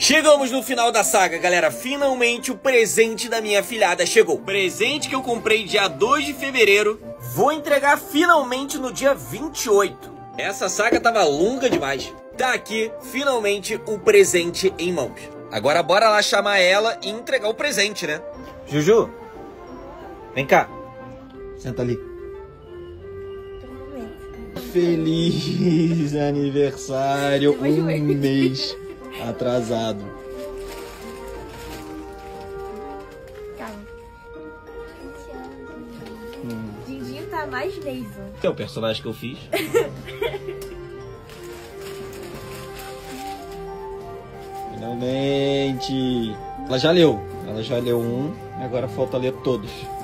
Chegamos no final da saga, galera. Finalmente o presente da minha filhada chegou. Presente que eu comprei dia 2 de fevereiro. Vou entregar finalmente no dia 28. Essa saga tava longa demais. Tá aqui, finalmente, o presente em mãos. Agora bora lá chamar ela e entregar o presente, né? Juju, vem cá. Senta ali. Feliz aniversário, um mês atrasado. Calma. Dindinho tá mais laser. Que é o personagem que eu fiz. Finalmente. Ela já leu um, agora falta ler todos.